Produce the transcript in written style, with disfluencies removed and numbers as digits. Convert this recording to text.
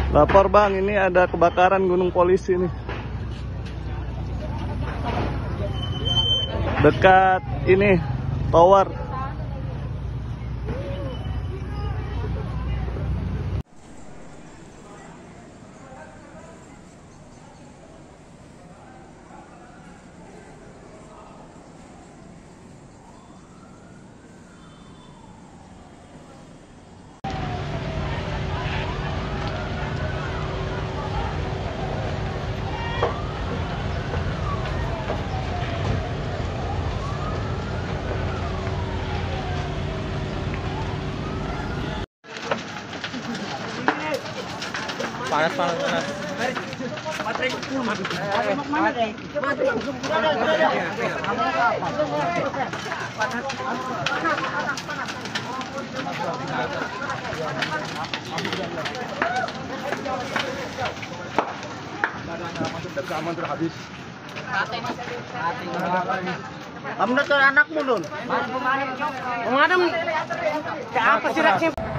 Lapor bang, ini ada kebakaran gunung polisi nih. Dekat ini, tower. Panas. Aman terhabis. Kamu nonton anakmu, Lun? Mengadem. Apa sih raknya?